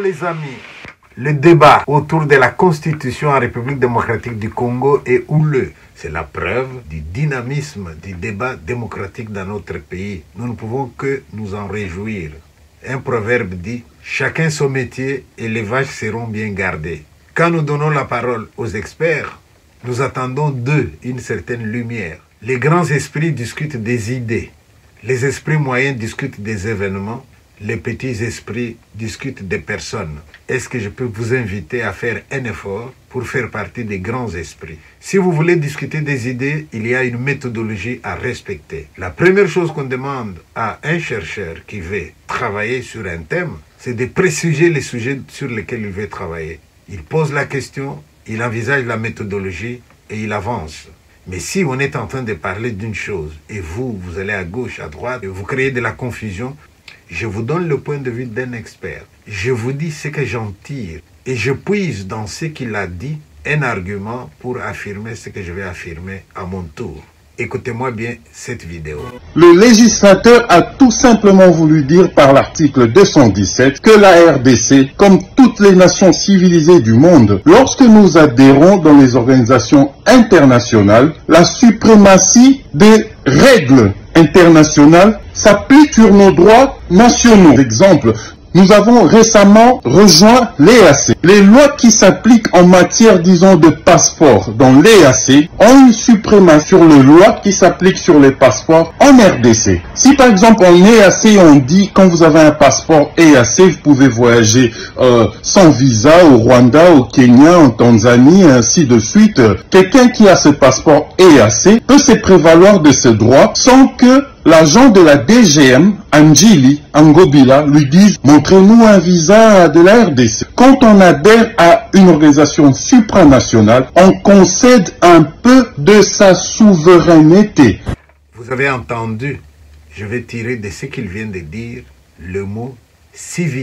les amis, le débat autour de la constitution en République démocratique du Congo est houleux. C'est la preuve du dynamisme du débat démocratique dans notre pays. Nous ne pouvons que nous en réjouir. Un proverbe dit « Chacun son métier et les vaches seront bien gardées ». Quand nous donnons la parole aux experts, nous attendons d'eux une certaine lumière. Les grands esprits discutent des idées. Les esprits moyens discutent des événements. Les petits esprits discutent des personnes. Est-ce que je peux vous inviter à faire un effort pour faire partie des grands esprits? Si vous voulez discuter des idées, il y a une méthodologie à respecter. La première chose qu'on demande à un chercheur qui veut travailler sur un thème, c'est de préciser les sujets sur lesquels il veut travailler. Il pose la question, il envisage la méthodologie et il avance. Mais si on est en train de parler d'une chose et vous allez à gauche, à droite, et vous créez de la confusion, je vous donne le point de vue d'un expert. Je vous dis ce que j'en tire et je puise dans ce qu'il a dit un argument pour affirmer ce que je vais affirmer à mon tour. Écoutez-moi bien cette vidéo. Le législateur a tout simplement voulu dire par l'article 217 que la RDC, comme toutes les nations civilisées du monde, lorsque nous adhérons dans les organisations internationales, la suprématie des règles internationales s'applique sur nos droits nationaux. Exemple, nous avons récemment rejoint l'EAC. Les lois qui s'appliquent en matière, disons, de passeport dans l'EAC ont une suprématie sur les lois qui s'appliquent sur les passeports en RDC. Si par exemple en EAC on dit quand vous avez un passeport EAC, vous pouvez voyager sans visa au Rwanda, au Kenya, en Tanzanie, ainsi de suite. Quelqu'un qui a ce passeport EAC peut se prévaloir de ce droit sans que l'agent de la DGM, Angili Angobila, lui dise « Montrez-nous un visa de la RDC ». Quand on adhère à une organisation supranationale, on concède un peu de sa souveraineté. Vous avez entendu, je vais tirer de ce qu'il vient de dire, le mot « civilisé ».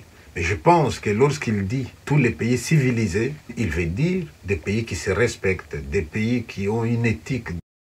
Mais je pense que lorsqu'il dit tous les pays civilisés, il veut dire des pays qui se respectent, des pays qui ont une éthique.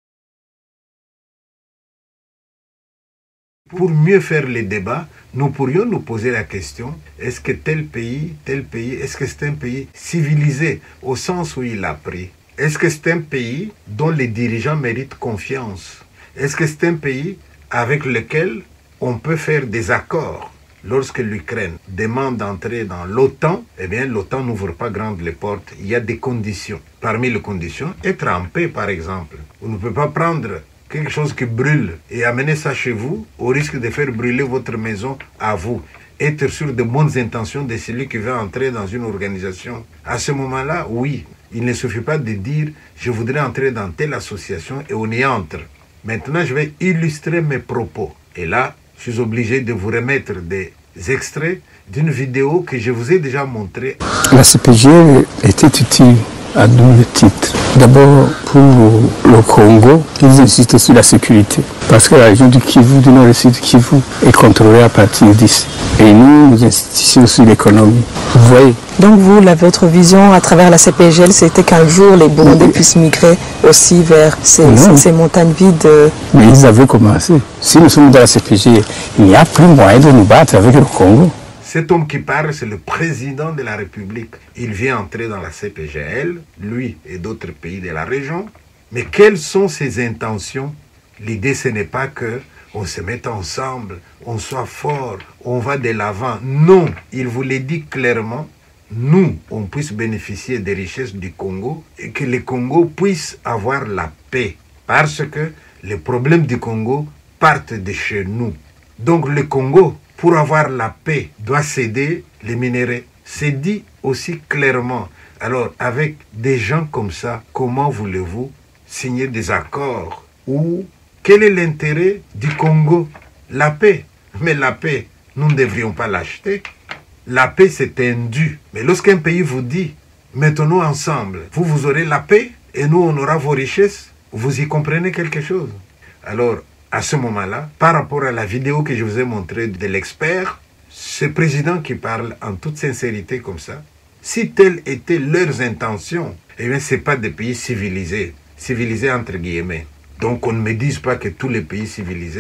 Pour mieux faire les débats, nous pourrions nous poser la question, est-ce que tel pays, est-ce que c'est un pays civilisé au sens où il a pris? Est-ce que c'est un pays dont les dirigeants méritent confiance? Est-ce que c'est un pays avec lequel on peut faire des accords? Lorsque l'Ukraine demande d'entrer dans l'OTAN, eh bien l'OTAN n'ouvre pas grandes les portes, il y a des conditions. Parmi les conditions, être en paix par exemple. On ne peut pas prendre quelque chose qui brûle et amener ça chez vous au risque de faire brûler votre maison à vous. Être sûr de bonnes intentions de celui qui veut entrer dans une organisation. À ce moment-là, oui, il ne suffit pas de dire « je voudrais entrer dans telle association » et on y entre. Maintenant, je vais illustrer mes propos. Et là, je suis obligé de vous remettre des extraits d'une vidéo que je vous ai déjà montrée. La CPG était utile à double titre. D'abord, pour le Congo, ils insistent sur la sécurité. Parce que la région du Kivu, du nord et sud du Kivu, est contrôlée à partir d'ici. Et nous insistons sur l'économie. Vous voyez. Donc vous, votre vision à travers la CPGL, c'était qu'un jour les Burundais puissent migrer aussi vers ces montagnes vides. Mais ils avaient commencé. Si nous sommes dans la CPG, il n'y a plus moyen de nous battre avec le Congo. Cet homme qui parle, c'est le président de la République. Il vient entrer dans la CPGL, lui et d'autres pays de la région. Mais quelles sont ses intentions? L'idée, ce n'est pas que on se mette ensemble, on soit fort, on va de l'avant. Non, il vous l'a dit clairement, nous, on puisse bénéficier des richesses du Congo et que le Congo puisse avoir la paix. Parce que les problèmes du Congo partent de chez nous. Donc le Congo, pour avoir la paix, doit céder les minéraux. C'est dit aussi clairement. Alors, avec des gens comme ça, comment voulez-vous signer des accords? Ou quel est l'intérêt du Congo? La paix. Mais la paix, nous ne devrions pas l'acheter. La paix, c'est un dû. Mais lorsqu'un pays vous dit, mettons-nous ensemble, vous aurez la paix et nous, on aura vos richesses, vous y comprenez quelque chose? Alors, à ce moment-là, par rapport à la vidéo que je vous ai montrée de l'expert, ce président qui parle en toute sincérité comme ça, si telles étaient leurs intentions, eh bien, ce n'est pas des pays civilisés, civilisés entre guillemets. Donc, on ne me dise pas que tous les pays civilisés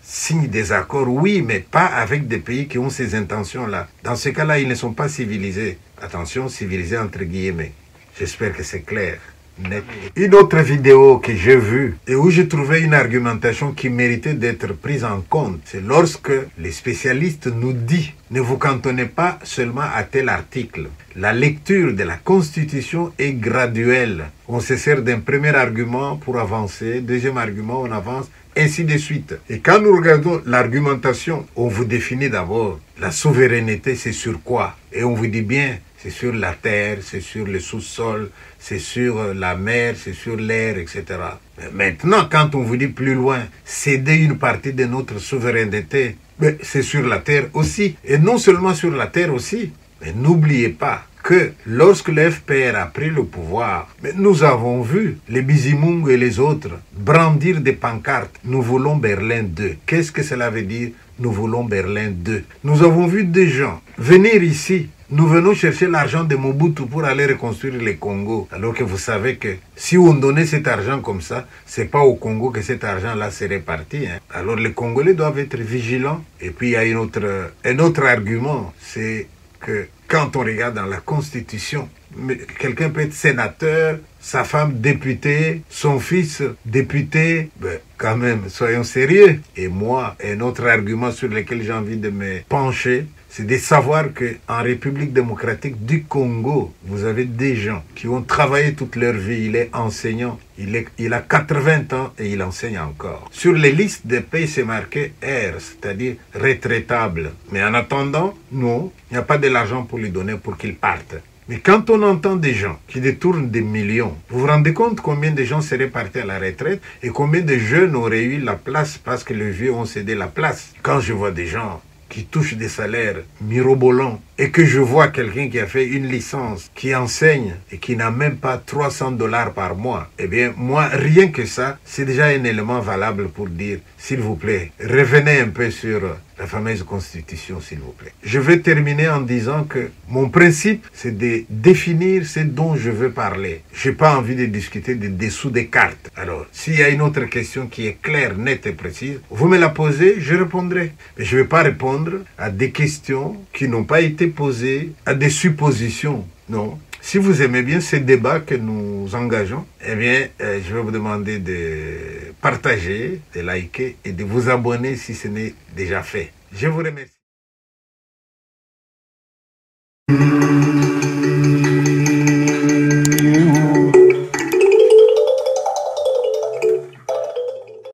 signent des accords, oui, mais pas avec des pays qui ont ces intentions-là. Dans ce cas-là, ils ne sont pas civilisés. Attention, civilisés entre guillemets. J'espère que c'est clair. Net. Une autre vidéo que j'ai vue et où j'ai trouvé une argumentation qui méritait d'être prise en compte, c'est lorsque les spécialistes nous disent ne vous cantonnez pas seulement à tel article. La lecture de la Constitution est graduelle. On se sert d'un premier argument pour avancer, deuxième argument on avance, ainsi de suite. Et quand nous regardons l'argumentation, on vous définit d'abord la souveraineté, c'est sur quoi? Et on vous dit bien, c'est sur la terre, c'est sur le sous-sol, c'est sur la mer, c'est sur l'air, etc. Mais maintenant, quand on vous dit plus loin, céder une partie de notre souveraineté, c'est sur la terre aussi. Et non seulement sur la terre aussi, mais n'oubliez pas que lorsque le FPR a pris le pouvoir, nous avons vu les Bizimungu et les autres brandir des pancartes. Nous voulons Berlin 2. Qu'est-ce que cela veut dire? Nous voulons Berlin 2. Nous avons vu des gens venir ici. Nous venons chercher l'argent de Mobutu pour aller reconstruire le Congo. Alors que vous savez que si on donnait cet argent comme ça, c'est pas au Congo que cet argent-là serait parti. Alors les Congolais doivent être vigilants. Et puis il y a un autre argument, c'est que quand on regarde dans la Constitution, quelqu'un peut être sénateur, sa femme députée, son fils député, quand même, soyons sérieux. Et moi, un autre argument sur lequel j'ai envie de me pencher, c'est de savoir qu'en République démocratique du Congo, vous avez des gens qui ont travaillé toute leur vie. Il est enseignant, il a 80 ans et il enseigne encore. Sur les listes de pays, c'est marqué R, c'est-à-dire retraitable. Mais en attendant, non, il n'y a pas de l'argent pour lui donner pour qu'il parte. Mais quand on entend des gens qui détournent des millions, vous vous rendez compte combien de gens seraient partis à la retraite et combien de jeunes auraient eu la place parce que les vieux ont cédé la place. Quand je vois des gens qui touchent des salaires mirobolants et que je vois quelqu'un qui a fait une licence, qui enseigne et qui n'a même pas 300 $ par mois, eh bien, moi, rien que ça, c'est déjà un élément valable pour dire, s'il vous plaît, revenez un peu sur la fameuse Constitution, s'il vous plaît. Je vais terminer en disant que mon principe, c'est de définir ce dont je veux parler. Je n'ai pas envie de discuter des dessous des cartes. Alors, s'il y a une autre question qui est claire, nette et précise, vous me la posez, je répondrai. Mais je ne vais pas répondre à des questions qui n'ont pas été posées, à des suppositions. Non. Si vous aimez bien ces débats que nous engageons, eh bien, je vais vous demander de partager, de liker et de vous abonner si ce n'est déjà fait. Je vous remercie.